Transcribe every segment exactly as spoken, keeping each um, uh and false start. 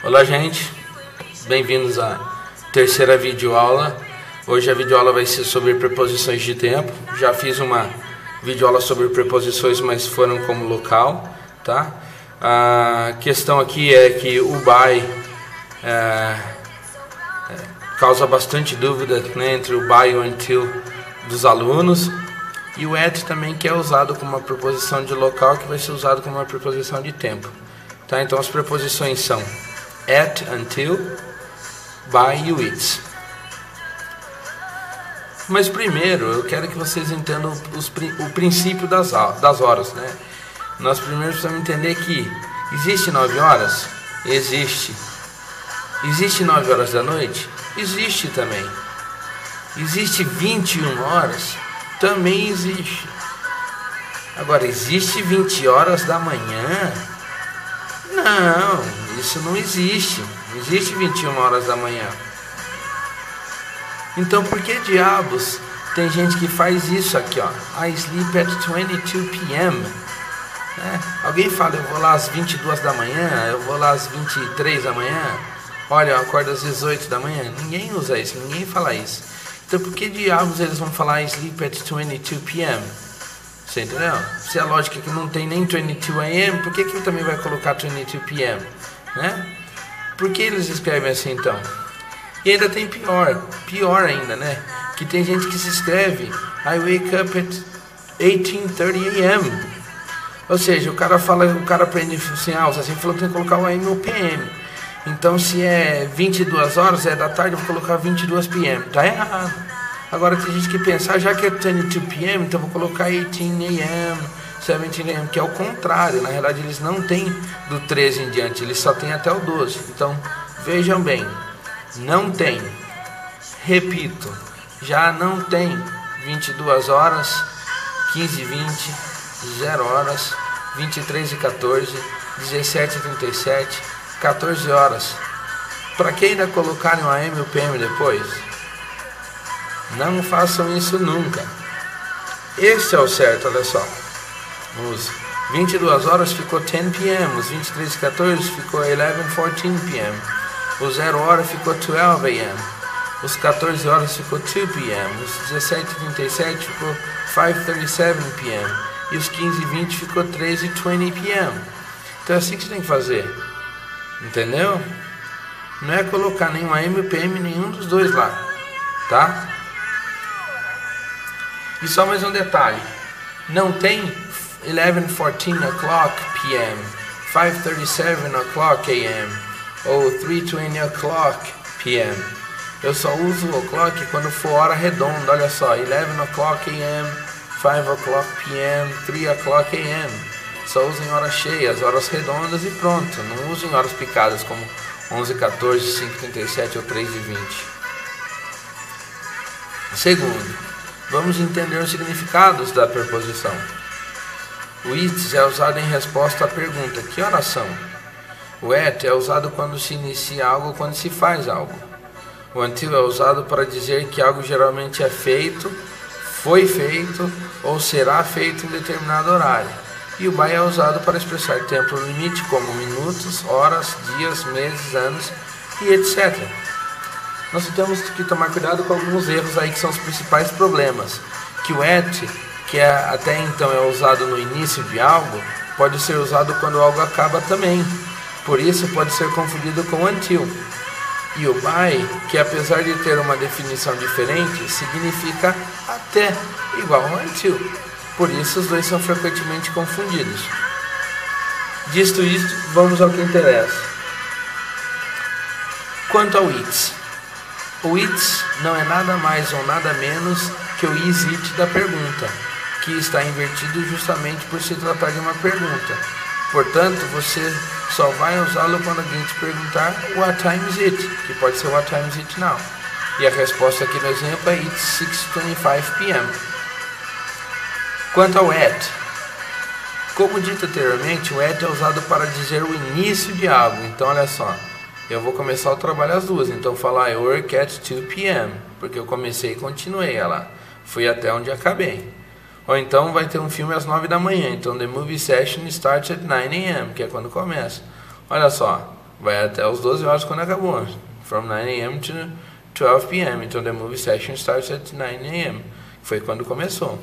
Olá, gente, bem-vindos à terceira videoaula. Hoje a videoaula vai ser sobre preposições de tempo. Já fiz uma videoaula sobre preposições, mas foram como local, tá? A questão aqui é que o by é, é, causa bastante dúvida, né, entre o by e o until dos alunos, e o at também, que é usado como uma preposição de local, que vai ser usado como uma preposição de tempo, tá? Então as preposições são at, until, by e with. Mas primeiro eu quero que vocês entendam os, o princípio das, das horas, né? Nós primeiro precisamos entender que existe nove horas? Existe. Existe nove horas da noite? Existe também. Existe vinte e uma horas? Também existe. Agora, existe vinte horas da manhã? Não, isso não existe. Não existe vinte e uma horas da manhã. Então, por que diabos tem gente que faz isso aqui, ó? I sleep at twenty-two p m É, alguém fala, eu vou lá às vinte e duas da manhã, eu vou lá às vinte e três da manhã, olha, eu acordo às dezoito da manhã. Ninguém usa isso, ninguém fala isso. Então por que diabos eles vão falar I sleep at twenty-two p m? Você entendeu? Se a lógica é que não tem nem twenty-two a m, por que que também vai colocar twenty-two p m? Né? Por que eles escrevem assim então? E ainda tem pior, pior ainda, né? Que tem gente que se escreve I wake up at eighteen thirty a m Ou seja, o cara fala, o cara aprende assim, ah, você falou que tem que colocar o A M no P M. Então se é vinte e duas horas, é da tarde, eu vou colocar vinte e duas p m Tá errado. Agora tem gente que pensa, ah, já que é twenty-two p m, então vou colocar eighteen a m, seventeen a m, que é o contrário. Na realidade eles não têm do treze em diante, eles só têm até o doze. Então vejam bem, não tem, repito, já não tem vinte e duas horas, quinze e vinte, zero horas, vinte e três e quatorze, dezessete e trinta e sete, quatorze horas. Para que ainda colocarem o A M e o P M depois? Não façam isso nunca. Esse é o certo, olha só. Os vinte e duas horas ficou ten p m, os vinte e três e quatorze ficou eleven fourteen p m, o zero hora ficou twelve a m, os quatorze horas ficou two p m, os dezessete e trinta e sete ficou five thirty-seven p m e os quinze e vinte ficou treze e twenty p m Então é assim que você tem que fazer, entendeu? Não é colocar nem o A M e o P M, nenhum dos dois lá, tá? E só mais um detalhe, não tem eleven fourteen o'clock p m, five thirty-seven o'clock a m ou three twenty o'clock p m Eu só uso o o'clock quando for hora redonda, olha só, eleven o'clock a m, five o'clock p m, three o'clock a m Só uso em horas cheias, horas redondas e pronto. Não uso em horas picadas como onze, quatorze, cinco e trinta e sete ou três e vinte. Segundo, vamos entender os significados da preposição. O it é usado em resposta à pergunta, que horas são? O at é usado quando se inicia algo, quando se faz algo. O until é usado para dizer que algo geralmente é feito, foi feito ou será feito em determinado horário. E o by é usado para expressar tempo limite, como minutos, horas, dias, meses, anos e etcétera. Nós temos que tomar cuidado com alguns erros aí que são os principais problemas. Que o at, que é, até então é usado no início de algo, pode ser usado quando algo acaba também. Por isso pode ser confundido com until. E o by, que apesar de ter uma definição diferente, significa até, igual ao until. Por isso os dois são frequentemente confundidos. Dito isto, vamos ao que interessa. Quanto ao it, o it não é nada mais ou nada menos que o is it da pergunta, que está invertido justamente por se tratar de uma pergunta. Portanto, você só vai usá-lo quando alguém te perguntar what time is it, que pode ser what time is it now. E a resposta aqui no exemplo é it's six twenty-five p m Quanto ao at, como dito anteriormente, o at é usado para dizer o início de algo. Então olha só, eu vou começar o trabalho às duas, então eu falar I work at two p m, porque eu comecei e continuei, olha lá, fui até onde acabei. Ou então vai ter um filme às nove da manhã, então the movie session starts at nine a m, que é quando começa. Olha só, vai até os doze horas quando acabou. From nine a m to twelve p m Então the movie session starts at nine a m Foi quando começou.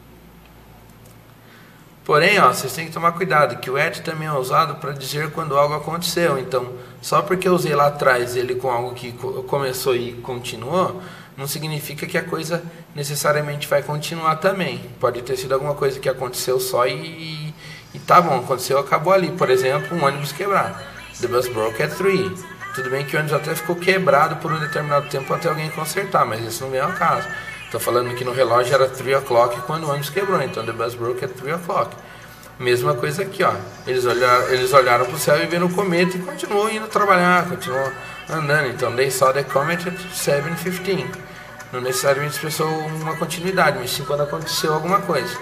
Porém, ó, vocês têm que tomar cuidado, que o at também é usado para dizer quando algo aconteceu. Então, só porque eu usei lá atrás ele com algo que começou e continuou, não significa que a coisa necessariamente vai continuar também. Pode ter sido alguma coisa que aconteceu só e, e tá bom, aconteceu, acabou ali. Por exemplo, um ônibus quebrar. The bus broke at three. Tudo bem que o ônibus até ficou quebrado por um determinado tempo até alguém consertar, mas isso não vem ao caso. Estou falando que no relógio era three o'clock quando o ônibus quebrou, então the bus broke at three o'clock. Mesma coisa aqui, ó. Eles olharam, eles olharam para o céu e viram o cometa e continuou indo trabalhar, continuou andando. Então, they saw the comet at seven fifteen. Não necessariamente expressou uma continuidade, mas sim quando aconteceu alguma coisa.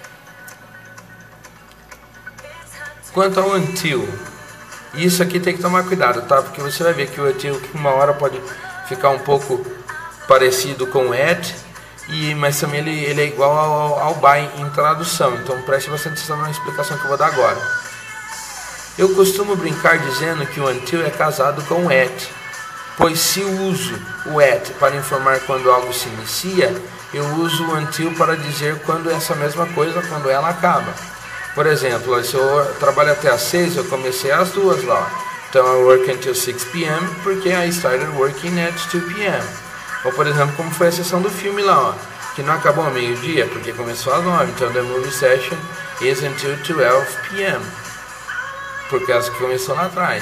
Quanto ao until, isso aqui tem que tomar cuidado, tá? Porque você vai ver que o until, uma hora pode ficar um pouco parecido com o at, e, mas também ele, ele é igual ao, ao by em tradução. Então preste bastante atenção na explicação que eu vou dar agora. Eu costumo brincar dizendo que o until é casado com o at, pois se uso o at para informar quando algo se inicia, eu uso o until para dizer quando essa mesma coisa, quando ela acaba. Por exemplo, se eu trabalho até às seis, eu comecei às duas lá. Então I work until six p m porque I started working at two p m Ou por exemplo, como foi a sessão do filme lá, ó, que não acabou ao meio-dia, porque começou às nove. Então the movie session is until twelve p m por causa que começou lá atrás.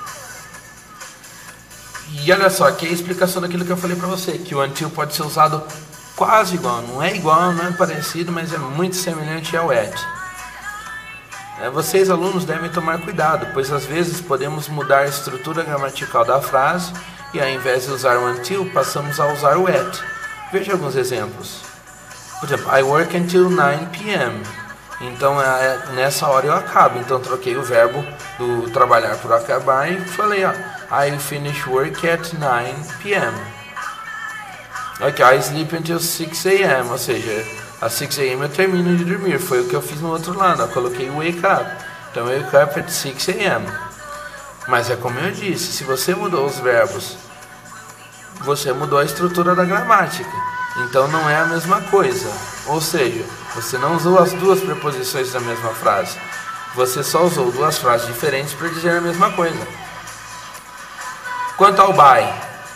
E olha só, aqui é a explicação daquilo que eu falei pra você, que o until pode ser usado quase igual, não é igual, não é parecido, mas é muito semelhante ao at. É, vocês alunos devem tomar cuidado, pois às vezes podemos mudar a estrutura gramatical da frase e ao invés de usar o until, passamos a usar o at. Veja alguns exemplos. Por exemplo, I work until nine p m Então é, nessa hora eu acabo. Então troquei o verbo do trabalhar por acabar e falei, ó, I finish work at nine p m Ok, I sleep until six a m Ou seja, às six a m eu termino de dormir. Foi o que eu fiz no outro lado, eu coloquei wake up. Então wake up at six a m Mas é como eu disse, se você mudou os verbos, você mudou a estrutura da gramática. Então não é a mesma coisa. Ou seja, você não usou as duas preposições da mesma frase. Você só usou duas frases diferentes para dizer a mesma coisa. Quanto ao by.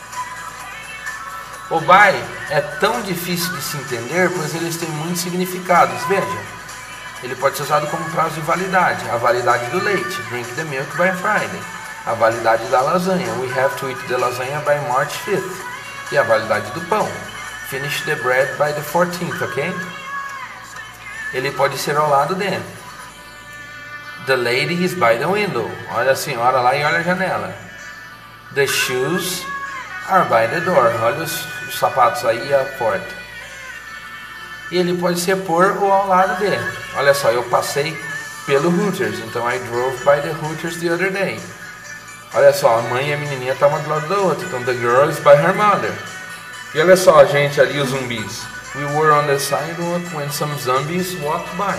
O by é tão difícil de se entender, pois eles têm muitos significados. Veja, ele pode ser usado como prazo de validade. A validade do leite, drink the milk by Friday. A validade da lasanha, we have to eat the lasagna by March fifth. E a validade do pão, finish the bread by the fourteenth, ok? Ele pode ser ao lado de the lady is by the window. Olha a senhora lá e olha a janela. The shoes are by the door. Olha os, os sapatos aí e a porta. E ele pode ser por ou ao lado de. Olha só, eu passei pelo Hooters, então I drove by the Hooters the other day. Olha só, a mãe e a menininha estavam do lado da outra, então the girl is by her mother. E olha só a gente ali, os zumbis. We were on the sidewalk when some zombies walked by.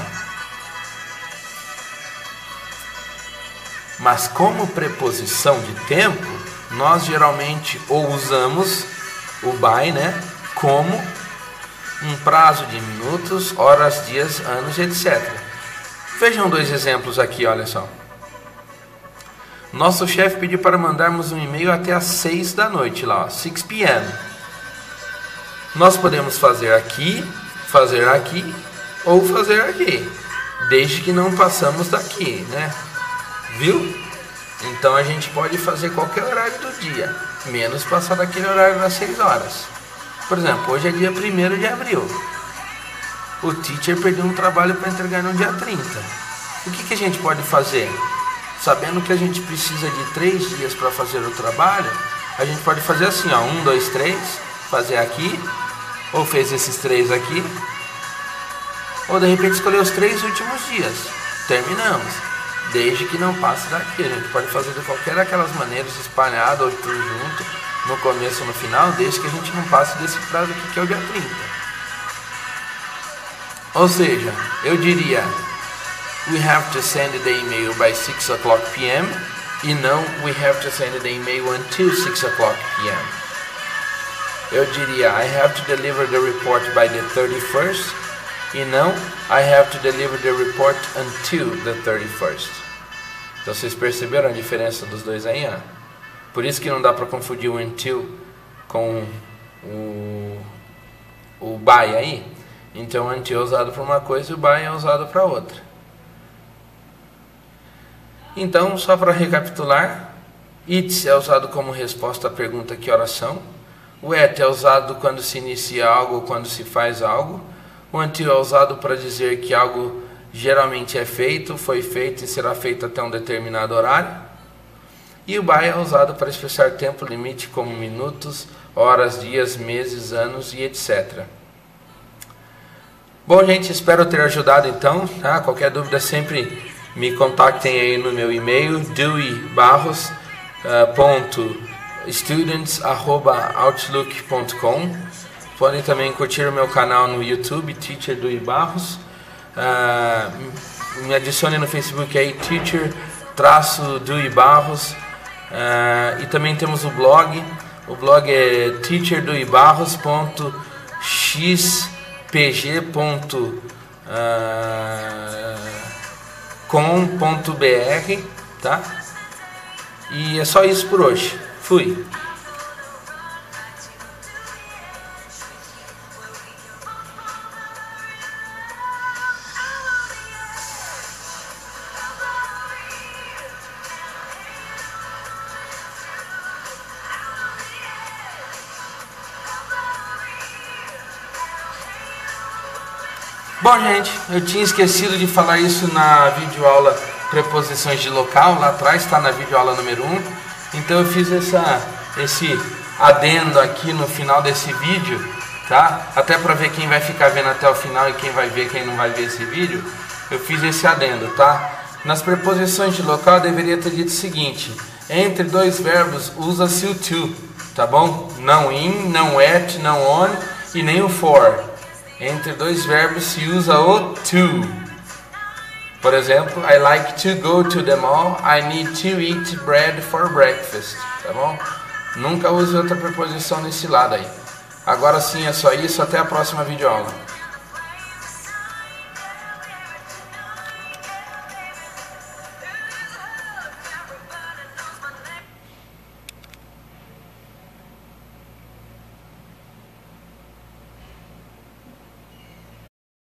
Mas como preposição de tempo, nós geralmente ou usamos o by, né, como um prazo de minutos, horas, dias, anos, etcétera. Vejam dois exemplos aqui, olha só. Nosso chefe pediu para mandarmos um e-mail até às seis da noite, lá, ó, six p m Nós podemos fazer aqui, fazer aqui ou fazer aqui, desde que não passamos daqui, né? Viu? Então a gente pode fazer qualquer horário do dia, menos passar daquele horário das seis horas. Por exemplo, hoje é dia primeiro de abril. O teacher perdeu um trabalho para entregar no dia trinta. O que, que a gente pode fazer? Sabendo que a gente precisa de três dias para fazer o trabalho, a gente pode fazer assim, ó, um, dois, três, fazer aqui, ou fez esses três aqui, ou de repente escolher os três últimos dias. Terminamos. Desde que não passe daqui. A gente pode fazer de qualquer daquelas maneiras, espalhado ou tudo junto, no começo ou no final, desde que a gente não passe desse prazo aqui, que é o dia trinta. Ou seja, eu diria, we have to send the email by six o'clock p m E não, we have to send the email until six o'clock p m Eu diria, I have to deliver the report by the thirty-first. E não, I have to deliver the report until the thirty-first. Então vocês perceberam a diferença dos dois aí? Ó? Por isso que não dá para confundir o until com o, o by aí. Então until é usado para uma coisa e o by é usado para outra. Então, só para recapitular, it é usado como resposta à pergunta que horas são. O at é usado quando se inicia algo ou quando se faz algo. O until é usado para dizer que algo geralmente é feito, foi feito e será feito até um determinado horário. E o by é usado para expressar tempo limite como minutos, horas, dias, meses, anos e etcétera. Bom, gente, espero ter ajudado então. Tá? Qualquer dúvida sempre me contactem aí no meu e-mail, dewey barros ponto students arroba outlook ponto com. Podem também curtir o meu canal no YouTube, Teacher Dewey Barros. Uh, me adicione no Facebook aí, Teacher Dewey Barros. Uh, e também temos o blog. O blog é teacher dewey barros ponto x p g ponto com ponto b r, tá? E é só isso por hoje. Fui. Bom, gente, eu tinha esquecido de falar isso na videoaula Preposições de Local, lá atrás, está na videoaula número um. Então eu fiz essa, esse adendo aqui no final desse vídeo, tá? Até para ver quem vai ficar vendo até o final e quem vai ver, quem não vai ver esse vídeo. Eu fiz esse adendo, tá? Nas preposições de local eu deveria ter dito o seguinte: entre dois verbos usa-se o to, tá bom? Não in, não at, não on e nem o for. Entre dois verbos se usa o to. Por exemplo, I like to go to the mall. I need to eat bread for breakfast. Tá bom? Nunca use outra preposição nesse lado aí. Agora sim é só isso. Até a próxima videoaula.